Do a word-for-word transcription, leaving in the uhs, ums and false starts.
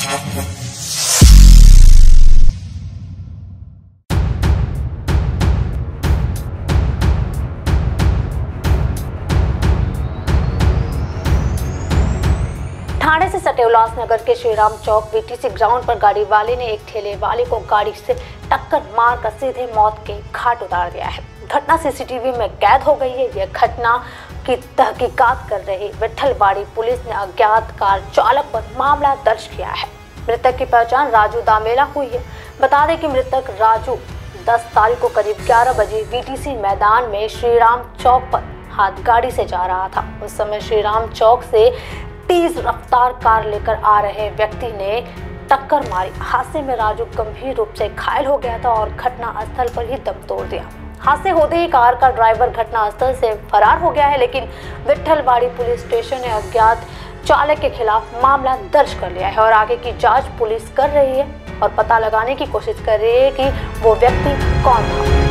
ठाणे से सटे उल्लासनगर के श्रीराम चौक वीटीसी ग्राउंड पर गाड़ी वाले ने एक ठेले वाले को गाड़ी से टक्कर मारकर सीधे मौत के घाट उतार दिया है। घटना सीसीटीवी में कैद हो गई है। यह घटना की तहकीकात कर रही विट्ठलवाड़ी पुलिस ने अज्ञात कार चालक पर मामला दर्ज किया है। मृतक की पहचान राजू दामेला हुई है। बता दें कि मृतक राजू दस तारीख को करीब ग्यारह बजे वीटीसी मैदान में श्रीराम चौक पर हाथ गाड़ी से जा रहा था। उस समय श्रीराम चौक से तेज रफ्तार कार लेकर आ रहे व्यक्ति ने टक्कर मारी। हादसे में राजू गंभीर रूप से घायल हो गया था और घटना स्थल पर ही दम तोड़ दिया। हादसे होते ही कार का ड्राइवर घटना स्थल से फरार हो गया है, लेकिन विट्ठलवाड़ी पुलिस स्टेशन ने अज्ञात चालक के खिलाफ मामला दर्ज कर लिया है और आगे की जांच पुलिस कर रही है और पता लगाने की कोशिश कर रही है कि वो व्यक्ति कौन था।